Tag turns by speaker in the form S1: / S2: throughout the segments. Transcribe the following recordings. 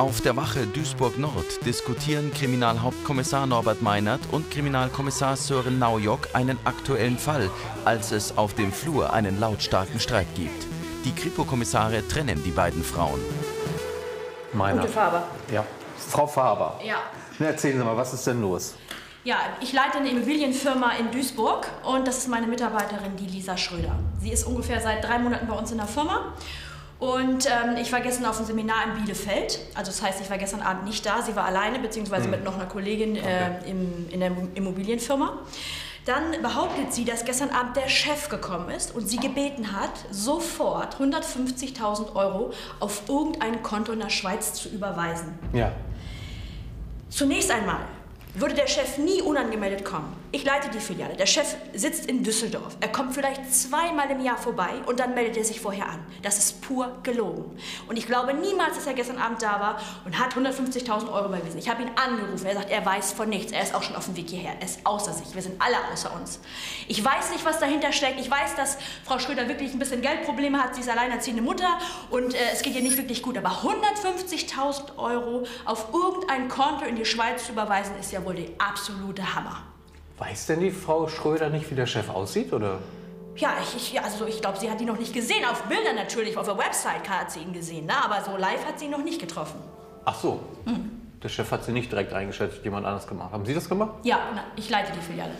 S1: Auf der Wache Duisburg-Nord diskutieren Kriminalhauptkommissar Norbert Meinert und Kriminalkommissar Sören Naujock einen aktuellen Fall, als es auf dem Flur einen lautstarken Streit gibt. Die Kripo-Kommissare trennen die beiden Frauen.
S2: Meinert.
S3: Gute Faber.
S2: Ja. Frau Faber.
S3: Ja.
S2: Na, erzählen Sie mal, was ist denn los?
S3: Ja, ich leite eine Immobilienfirma in Duisburg und das ist meine Mitarbeiterin, die Lisa Schröder. Sie ist ungefähr seit 3 Monaten bei uns in der Firma. Und ich war gestern auf einem Seminar in Bielefeld. Also das heißt, ich war gestern Abend nicht da. Sie war alleine, beziehungsweise mit noch einer Kollegin in der Immobilienfirma. Dann behauptet sie, dass gestern Abend der Chef gekommen ist und sie gebeten hat, sofort 150.000 € auf irgendein Konto in der Schweiz zu überweisen.
S2: Ja.
S3: Zunächst einmal würde der Chef nie unangemeldet kommen. Ich leite die Filiale. Der Chef sitzt in Düsseldorf. Er kommt vielleicht 2-mal im Jahr vorbei und dann meldet er sich vorher an. Das ist pur gelogen. Und ich glaube niemals, dass er gestern Abend da war und hat 150.000 € überwiesen. Ich habe ihn angerufen. Er sagt, er weiß von nichts. Er ist auch schon auf dem Weg hierher. Er ist außer sich. Wir sind alle außer uns. Ich weiß nicht, was dahinter steckt. Ich weiß, dass Frau Schröder wirklich ein bisschen Geldprobleme hat. Sie ist alleinerziehende Mutter und es geht ihr nicht wirklich gut. Aber 150.000 € auf irgendein Konto in die Schweiz zu überweisen, ist ja wohl der absolute Hammer.
S2: Weiß denn die Frau Schröder nicht, wie der Chef aussieht, oder?
S3: Ja, ich glaube, sie hat ihn noch nicht gesehen. Auf Bildern natürlich, auf der Website hat sie ihn gesehen, ne? Aber so live hat sie ihn noch nicht getroffen.
S2: Ach so. Der Chef hat sie nicht direkt eingeschätzt, jemand anderes gemacht. Haben Sie das gemacht?
S3: Ja, ich leite die Filiale.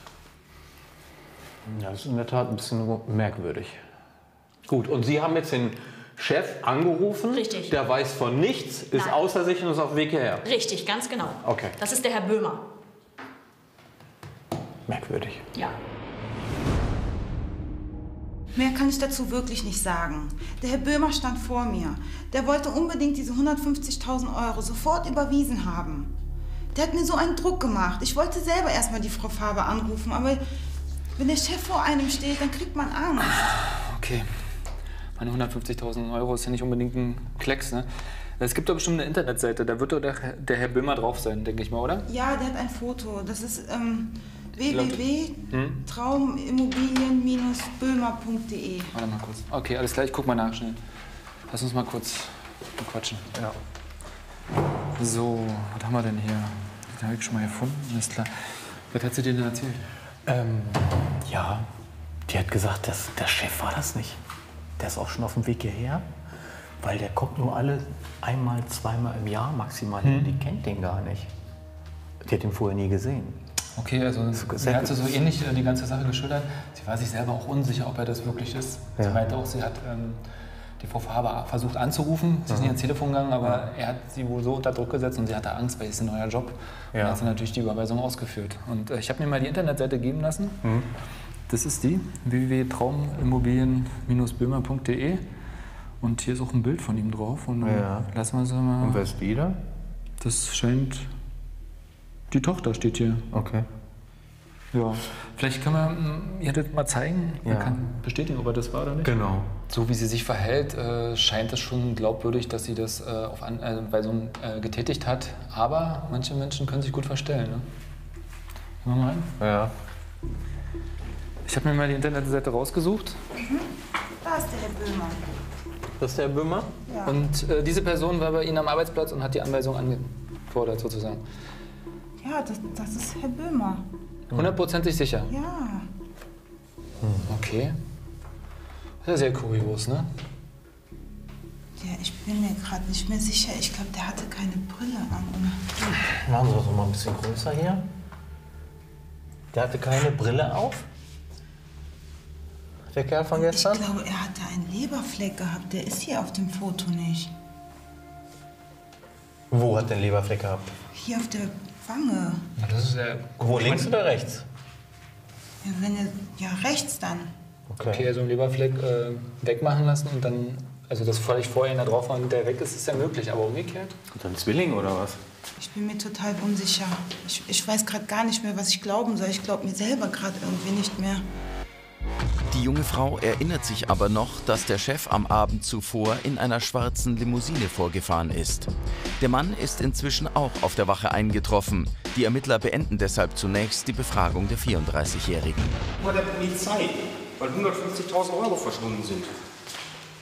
S2: Ja, das ist in der Tat ein bisschen merkwürdig. Gut, und Sie haben jetzt den Chef angerufen.
S3: Richtig.
S2: Der weiß von nichts, ist
S3: Nein.
S2: außer sich und ist auf dem Weg hierher.
S3: Richtig, ganz genau.
S2: Okay.
S3: Das ist der Herr Böhmer.
S2: Merkwürdig.
S3: Ja.
S4: Mehr kann ich dazu wirklich nicht sagen. Der Herr Böhmer stand vor mir. Der wollte unbedingt diese 150.000 € sofort überwiesen haben. Der hat mir so einen Druck gemacht. Ich wollte selber erstmal die Frau Faber anrufen, aber wenn der Chef vor einem steht, dann kriegt man Angst.
S5: Okay. Meine 150.000 € ist ja nicht unbedingt ein Klecks, ne? Es gibt doch bestimmt eine Internetseite, da wird doch der Herr Böhmer drauf sein, denke ich mal, oder?
S4: Ja, der hat ein Foto. Das ist www.traumimmobilien-böhmer.de.
S5: Warte mal kurz. Okay, alles klar, ich guck mal nach schnell. Lass uns mal kurz quatschen.
S2: Ja.
S5: So, was haben wir denn hier? Den habe ich schon mal gefunden, alles klar. Was hat sie dir denn erzählt?
S2: Ja, die hat gesagt, der Chef war das nicht. Der ist auch schon auf dem Weg hierher, weil der kommt nur alle 1-mal, 2-mal im Jahr maximal hin. Die kennt den gar nicht. Die hat ihn vorher nie gesehen.
S5: Okay, also sie hat so ähnlich die ganze Sache geschildert. Sie war sich selber auch unsicher, ob er das wirklich ist.
S2: Ja.
S5: Sie meinte auch, sie hat die Frau Faber versucht anzurufen. Sie ist nicht ans Telefon gegangen, aber er hat sie wohl so unter Druck gesetzt und sie hatte Angst, weil es ein neuer Job. Und dann hat sie natürlich die Überweisung ausgeführt. Und ich habe mir mal die Internetseite geben lassen. Das ist die, www.traumimmobilien-böhmer.de. Und hier ist auch ein Bild von ihm drauf. Und lassen wir es mal.
S2: Und wer ist die da?
S5: Das scheint... Die Tochter steht hier.
S2: Okay.
S5: Ja. Vielleicht kann man ihr das mal zeigen. Man
S2: Ja.
S5: kann bestätigen, ob er das war oder nicht.
S2: Genau.
S5: So wie sie sich verhält, scheint es schon glaubwürdig, dass sie das auf Anweisung getätigt hat. Aber manche Menschen können sich gut verstellen. Ne? Gehen wir mal rein.
S2: Ja.
S5: Ich habe mir mal die Internetseite rausgesucht.
S4: Da ist der Herr Böhmer.
S2: Das ist der Böhmer?
S4: Ja.
S5: Und diese Person war bei Ihnen am Arbeitsplatz und hat die Anweisung angefordert sozusagen.
S4: Ja, das ist Herr Böhmer.
S5: 100%ig sicher?
S4: Ja.
S5: Okay. Das ist ja sehr kurios, ne?
S4: Ja, ich bin mir gerade nicht mehr sicher. Ich glaube, der hatte keine Brille an.
S2: Machen Sie das noch mal ein bisschen größer hier. Der hatte keine Brille auf? Der Kerl von gestern?
S4: Ich glaube, er hatte einen Leberfleck gehabt. Der ist hier auf dem Foto nicht.
S2: Wo hat der Leberfleck gehabt?
S4: Hier auf der Wange.
S5: Ja, das ist ja...
S2: Wo, links oder rechts?
S4: Ja, wenn er, ja, rechts dann.
S5: Okay, so einen Leberfleck wegmachen lassen und dann, also das völlig vorher da drauf war und der weg ist, ist ja möglich, aber umgekehrt?
S2: Und dann Zwilling oder was?
S4: Ich bin mir total unsicher. Ich weiß gerade gar nicht mehr, was ich glauben soll. Ich glaube mir selber gerade irgendwie nicht mehr.
S1: Die junge Frau erinnert sich aber noch, dass der Chef am Abend zuvor in einer schwarzen Limousine vorgefahren ist. Der Mann ist inzwischen auch auf der Wache eingetroffen. Die Ermittler beenden deshalb zunächst die Befragung der 34-Jährigen.
S6: Bei der Polizei, weil 150.000 € verschwunden sind.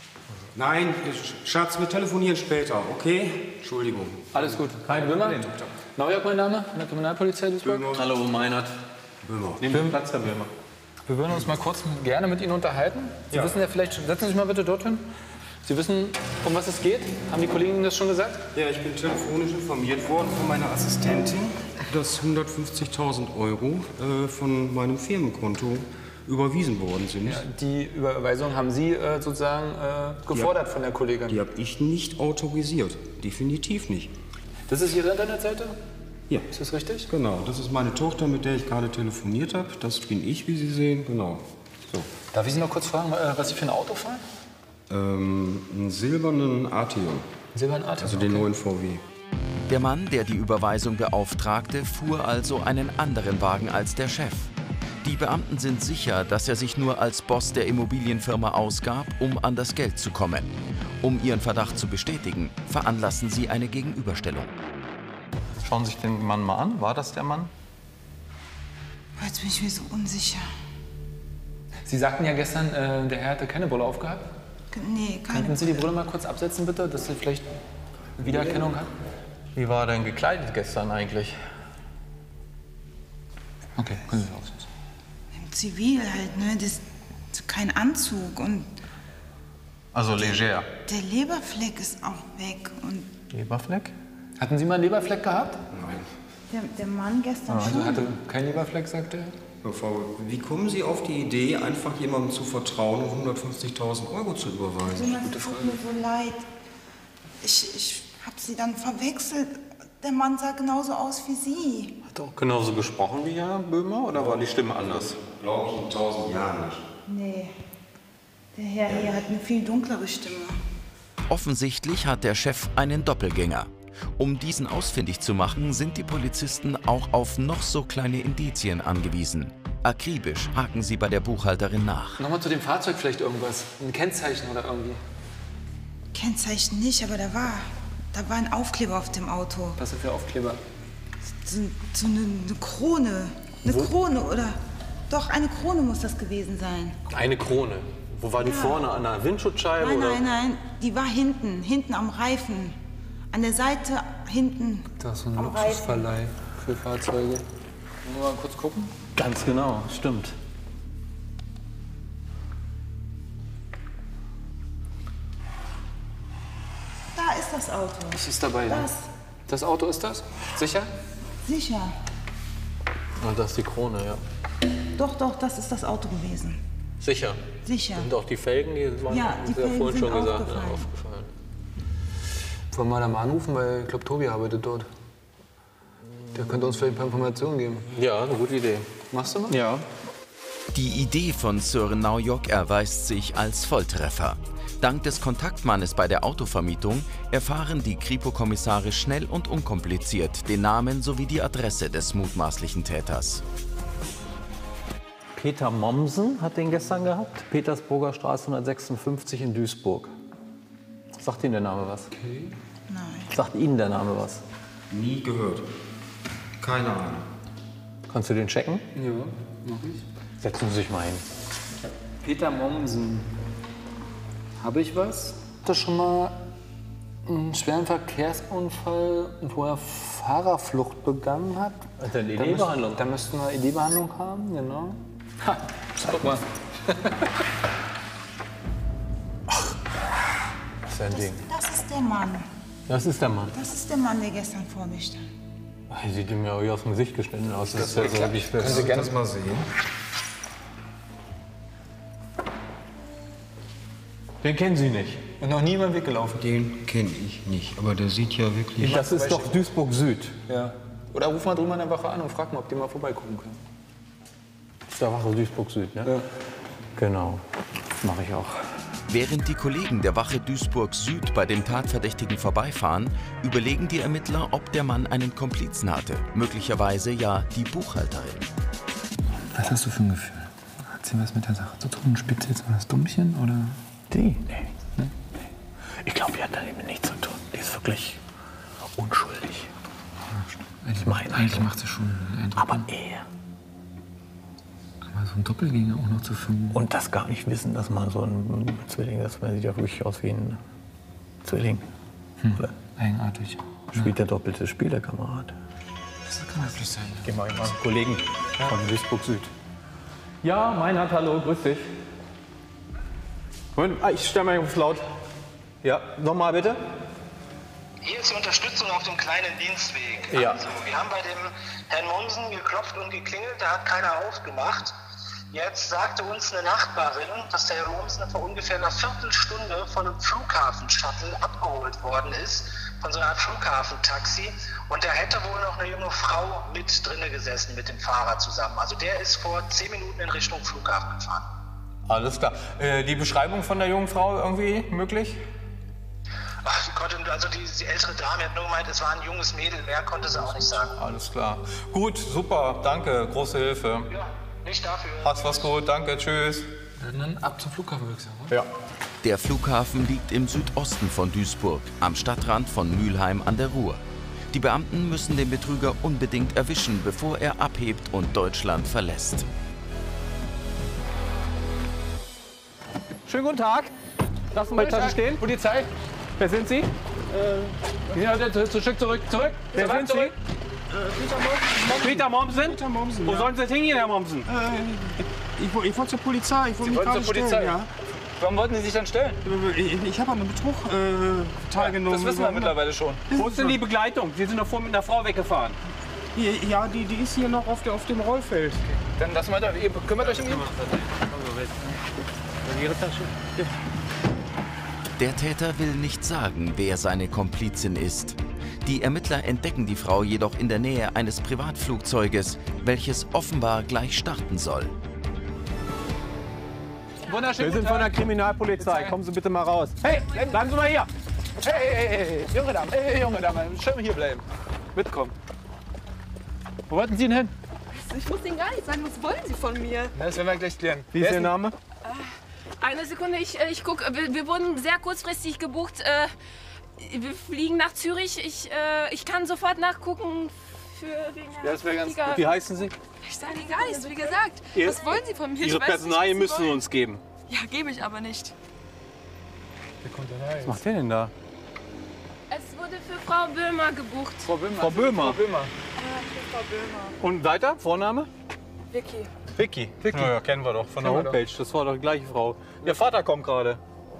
S6: Nein, Schatz, wir telefonieren später, okay? Entschuldigung.
S5: Alles gut. Kein Böhmer? Neujahr, mein Name, von der Kriminalpolizei Duisburg.
S7: Hallo, Meinert.
S6: Böhmer.
S7: Nehmen Platz, Herr Böhmer.
S5: Wir würden uns mal kurz gerne mit Ihnen unterhalten. Sie wissen ja vielleicht, setzen Sie sich mal bitte dorthin. Sie wissen, um was es geht? Haben die Kollegen Ihnen das schon gesagt?
S6: Ja, ich bin telefonisch informiert worden von meiner Assistentin, dass 150.000 € von meinem Firmenkonto überwiesen worden sind.
S5: Ja, die Überweisung haben Sie sozusagen gefordert von der Kollegin.
S6: Die habe ich nicht autorisiert. Definitiv nicht.
S5: Das ist Ihre Internetseite?
S6: Ja.
S5: Ist das richtig?
S6: Genau, das ist meine Tochter, mit der ich gerade telefoniert habe. Das bin ich, wie Sie sehen. Genau. So.
S5: Darf ich Sie noch kurz fragen, was Sie für ein Auto fahren?
S6: Einen silbernen Arteon.
S5: Silbernen Arteon?
S6: Also den neuen VW.
S1: Der Mann, der die Überweisung beauftragte, fuhr also einen anderen Wagen als der Chef. Die Beamten sind sicher, dass er sich nur als Boss der Immobilienfirma ausgab, um an das Geld zu kommen. Um ihren Verdacht zu bestätigen, veranlassen sie eine Gegenüberstellung.
S7: Schauen Sie sich den Mann mal an. War das der Mann?
S4: Jetzt bin ich mir so unsicher.
S5: Sie sagten ja gestern, der Herr hatte keine Brille aufgehabt.
S4: Nee, keine
S5: Könnten Sie die Brille mal kurz absetzen, bitte, dass sie vielleicht Wiedererkennung hat?
S7: Wie war er denn gekleidet gestern eigentlich?
S5: Okay, können Sie aufsetzen.
S4: Im Zivil halt, ne? Das ist kein Anzug und
S7: Also leger.
S4: der Leberfleck ist auch weg. Und
S7: Leberfleck?
S5: Hatten Sie mal einen Leberfleck gehabt?
S4: der Mann gestern
S5: Also
S4: schon.
S5: hatte keinen Leberfleck, sagte er?
S6: Wie kommen Sie auf die Idee, einfach jemandem zu vertrauen und 150.000 € zu überweisen?
S4: Es tut mir so leid. Ich habe sie dann verwechselt. Der Mann sah genauso aus wie Sie.
S7: Hat er auch genauso gesprochen wie Herr Böhmer oder war die Stimme anders?
S6: Glaube ich in 1000 Jahren nicht.
S4: Nee, der Herr hier hat eine viel dunklere Stimme.
S1: Offensichtlich hat der Chef einen Doppelgänger. Um diesen ausfindig zu machen, sind die Polizisten auch auf noch so kleine Indizien angewiesen. Akribisch haken sie bei der Buchhalterin nach.
S5: Nochmal zu dem Fahrzeug vielleicht irgendwas? Ein Kennzeichen oder irgendwie?
S4: Kennzeichen nicht, aber da war ein Aufkleber auf dem Auto.
S5: Was ist für Aufkleber?
S4: So eine Krone. Eine Krone oder... Doch, eine Krone muss das gewesen sein.
S7: Eine Krone. Wo war die vorne? An der Windschutzscheibe?
S4: Nein,
S7: oder?
S4: nein. Die war hinten am Reifen. An der Seite hinten.
S5: Das ist ein
S4: am Reifen.
S5: Luxusverleih für Fahrzeuge. Wollen wir mal kurz gucken?
S7: Ganz genau, stimmt.
S4: Da ist das Auto.
S5: Was ist dabei?
S4: Das.
S5: Das Auto ist das? Sicher?
S4: Sicher.
S7: Und das ist die Krone, ja.
S4: Doch, das ist das Auto gewesen.
S7: Sicher.
S4: Sicher.
S7: Und auch die Felgen, die waren,
S4: Ja, die
S7: haben Sie ja
S4: Felgen
S7: vorhin
S4: sind
S7: schon gesagt,
S4: aufgefallen.
S7: ja, aufgefallen.
S5: Wollen wir da mal anrufen, weil ich glaube, Tobi arbeitet dort. Der könnte uns vielleicht ein paar Informationen geben.
S7: Ja, eine gute Idee.
S5: Machst du mal?
S7: Ja.
S1: Die Idee von Sören Naujok erweist sich als Volltreffer. Dank des Kontaktmannes bei der Autovermietung erfahren die Kripo-Kommissare schnell und unkompliziert den Namen sowie die Adresse des mutmaßlichen Täters.
S2: Peter Mommsen hat den gestern gehabt. Petersburger Straße 156 in Duisburg. Sagt Ihnen der Name was?
S4: Nein.
S2: Sagt Ihnen der Name was?
S6: Nie gehört. Keine Ahnung.
S2: Kannst du den checken?
S5: Ja, mach ich.
S2: Setzen Sie sich mal hin.
S5: Peter Mommsen. Habe ich was? Hat er schon mal einen schweren Verkehrsunfall, wo er Fahrerflucht begangen hat?
S2: Hat er eine ED-Behandlung?
S5: Da müssten wir ED-Behandlung haben, genau. Ha, guck mal.
S2: Das ist ein Ding.
S4: Das ist der Mann.
S2: Das ist der Mann.
S4: Das ist der Mann, der gestern vor mir stand.
S2: Sieht ihm ja aus dem Gesicht geschnitten aus. Das ist ja so, wie ich
S6: Können Sie das mal sehen?
S2: Den kennen Sie nicht.
S5: Und noch nie über den Weg gelaufen.
S6: Den kenne ich nicht, aber der sieht ja wirklich...
S2: Das ist doch Duisburg Süd.
S5: Ja. Oder ruf mal drüben an der Wache an und frag mal, ob die mal vorbeigucken können.
S2: Das ist der Wache Duisburg Süd, ne?
S5: Ja.
S2: Genau. Mache ich auch.
S1: Während die Kollegen der Wache Duisburg Süd bei dem Tatverdächtigen vorbeifahren, überlegen die Ermittler, ob der Mann einen Komplizen hatte. Möglicherweise ja die Buchhalterin.
S5: Was hast du für ein Gefühl? Hat sie was mit der Sache zu tun? Spielt sie jetzt mal das Dummchen, oder?
S2: Die? Nee. Ich glaube, die hat damit nichts zu tun. Die ist wirklich unschuldig.
S5: Ich meine, eigentlich macht sie schon einen Eindruck.
S2: Aber er.
S5: Aber so ein Doppelgänger auch noch zu finden.
S2: Und das gar nicht wissen, dass man so ein Zwilling ist. Man sieht ja wirklich aus wie ein Zwilling. Oder
S5: Eigenartig.
S2: spielt der doppelte Spiel, der Kamerad.
S5: Das kann wirklich sein.
S2: Geh mal einen Kollegen von Duisburg Süd. Ja, Meinhard, hallo, grüß dich. Moment, ich stelle mal auf laut. Ja, nochmal bitte.
S8: Hier ist die Unterstützung auf dem kleinen Dienstweg.
S2: Ja.
S8: Also, wir haben bei dem Herrn Mommsen geklopft und geklingelt, da hat keiner aufgemacht. Jetzt sagte uns eine Nachbarin, dass der Herr Mommsen vor ungefähr einer Viertelstunde von einem Flughafen-Shuttle abgeholt worden ist, von so einer Art Flughafentaxi. Und da hätte wohl noch eine junge Frau mit drinne gesessen, mit dem Fahrer zusammen. Also der ist vor 10 Minuten in Richtung Flughafen gefahren.
S7: Alles klar. Die Beschreibung von der jungen Frau irgendwie möglich?
S8: Ach, die ältere Dame hat nur gemeint, es war ein junges Mädel, mehr konnte sie auch nicht sagen.
S7: Alles klar. Gut, super, danke, große Hilfe.
S8: Ja, nicht dafür.
S7: Hast was gut, danke, tschüss.
S5: Dann ab zum Flughafen, würde ich sagen, oder?
S2: Ja.
S1: Der Flughafen liegt im Südosten von Duisburg, am Stadtrand von Mülheim an der Ruhr. Die Beamten müssen den Betrüger unbedingt erwischen, bevor er abhebt und Deutschland verlässt.
S9: Schönen guten Tag. Lassen wir die Tasche stehen.
S5: Polizei.
S9: Wer sind Sie?
S5: Ja, Stück zurück.
S9: Wer sind Sie? Peter Mommsen.
S6: Peter Mommsen,
S9: Wo
S6: ja.
S9: sollen Sie jetzt hingehen, Herr Mommsen?
S6: Ich wollte zur Polizei. Ich wollte mich
S5: wollten
S6: gerade
S5: zur Polizei?
S6: stellen, ja.
S5: Warum wollten Sie sich dann stellen?
S6: Ich habe an einem Betrug teilgenommen.
S5: Das wissen wir mittlerweile schon.
S9: Wo ist denn die Begleitung? Sie sind doch vorhin mit einer Frau weggefahren.
S6: Ja, die ist hier noch auf dem Rollfeld.
S5: Dann lassen wir da. Ihr kümmert euch um ihn.
S9: Ihre Tasche.
S1: Der Täter will nicht sagen, wer seine Komplizin ist. Die Ermittler entdecken die Frau jedoch in der Nähe eines Privatflugzeuges, welches offenbar gleich starten soll.
S5: Wunderschön.
S9: Wir sind von der Kriminalpolizei. Kommen Sie bitte mal raus. Hey, bleiben Sie mal hier.
S5: Hey, junge Dame, schön hier bleiben. Mitkommen. Wo wollten Sie denn hin?
S10: Ich muss Ihnen gar nicht sagen, was wollen Sie von mir?
S5: Das werden wir gleich klären.
S9: Wie ist Ihr Name?
S10: Eine Sekunde, ich gucke. Wir wurden sehr kurzfristig gebucht. Wir fliegen nach Zürich. Ich kann sofort nachgucken
S5: Das wäre ganz gut.
S9: Wie heißen Sie?
S10: Ich sage Ihnen gar nichts, wie gesagt.
S9: Ihr-
S10: Was wollen Sie von mir?
S9: Ihre
S10: Ich weiß nicht,
S9: Personalien
S10: was Sie
S9: müssen Sie
S10: wollen.
S9: uns geben.
S10: Ja, gebe ich aber nicht.
S9: Was macht der denn da?
S10: Es wurde für Frau Böhmer gebucht.
S5: Frau Böhmer.
S9: Frau Böhmer.
S10: Für Frau Böhmer.
S9: Und weiter? Vorname?
S10: Vicky.
S9: Vicky. Ja, kennen wir doch von der
S5: Kennen wir
S9: Homepage. Das war doch die gleiche Frau. Ihr Vater kommt gerade.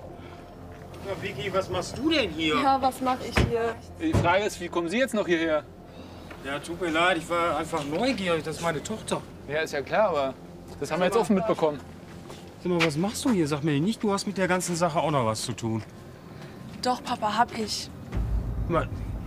S6: Ja, Vicky, was machst du denn hier?
S10: Ja, was mache ich hier?
S5: Die Frage ist, wie kommen Sie jetzt noch hierher?
S6: Ja, tut mir leid, ich war einfach neugierig. Das ist meine Tochter.
S5: Ja, ist ja klar, aber das haben wir jetzt offen mitbekommen.
S6: Sag mal, was machst du hier? Sag mir nicht, du hast mit der ganzen Sache auch noch was zu tun.
S10: Doch, Papa, hab ich.
S6: Mal,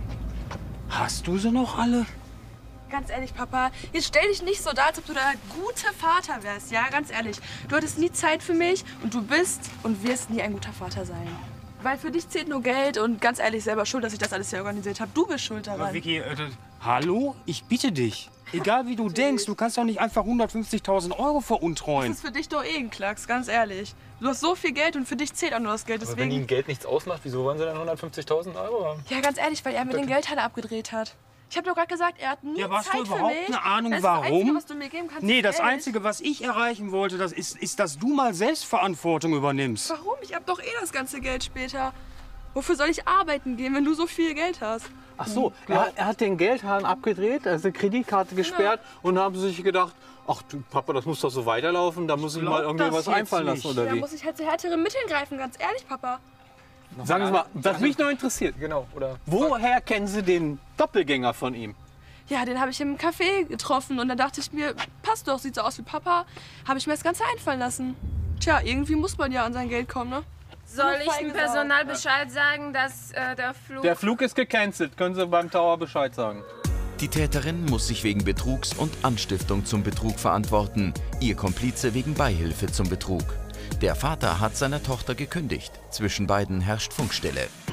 S6: hast du sie noch alle?
S10: Ganz ehrlich, Papa, jetzt stell dich nicht so dar, als ob du der gute Vater wärst, ja? Ganz ehrlich. Du hattest nie Zeit für mich und du bist und wirst nie ein guter Vater sein. Weil für dich zählt nur Geld und ganz ehrlich, selber schuld, dass ich das alles hier organisiert habe. Du bist schuld daran.
S6: Aber Vicky, hallo? Ich bitte dich. Egal wie du denkst, du kannst doch nicht einfach 150.000 € veruntreuen.
S10: Das ist für dich doch eh ein Klacks, ganz ehrlich. Du hast so viel Geld und für dich zählt auch nur das Geld.
S5: Aber wenn
S10: Deswegen,
S5: Ihnen Geld nichts ausmacht, wieso wollen Sie dann 150.000 € haben?
S10: ja, ganz ehrlich, weil er mir den Geldhahn abgedreht hat. Ich habe doch gerade gesagt, er hat nie
S6: Ja, hast
S10: Zeit
S6: du
S10: für
S6: überhaupt
S10: mich.
S6: eine Ahnung,
S10: das ist
S6: warum?
S10: Das Einzige, was du mir geben kannst,
S6: Nee,
S10: ist
S6: das
S10: Geld.
S6: Einzige, was ich erreichen wollte, das ist, dass du mal Selbstverantwortung übernimmst.
S10: Warum? Ich habe doch eh das ganze Geld später. Wofür soll ich arbeiten gehen, wenn du so viel Geld hast?
S9: Ach so, er hat den Geldhahn abgedreht, also die Kreditkarte gesperrt und haben sie sich gedacht, ach du Papa, das muss doch so weiterlaufen, da muss ich mal irgendwie
S6: das
S9: was
S6: jetzt
S9: einfallen lassen,
S6: nicht.
S9: oder
S10: Da
S9: wie?
S10: muss ich halt zu härteren Mitteln greifen, ganz ehrlich, Papa.
S9: Sagen Sie mal, was mich noch interessiert,
S5: Genau, oder?
S9: woher kennen Sie den Doppelgänger von ihm?
S10: Ja, den habe ich im Café getroffen und dann dachte ich mir, passt doch, sieht so aus wie Papa. Habe ich mir das Ganze einfallen lassen. Tja, irgendwie muss man ja an sein Geld kommen, ne?
S11: Soll ich dem Personal Bescheid sagen, dass
S9: Der Flug ist gecancelt, können Sie beim Tower Bescheid sagen.
S1: Die Täterin muss sich wegen Betrugs und Anstiftung zum Betrug verantworten, ihr Komplize wegen Beihilfe zum Betrug. Der Vater hat seiner Tochter gekündigt. Zwischen beiden herrscht Funkstille.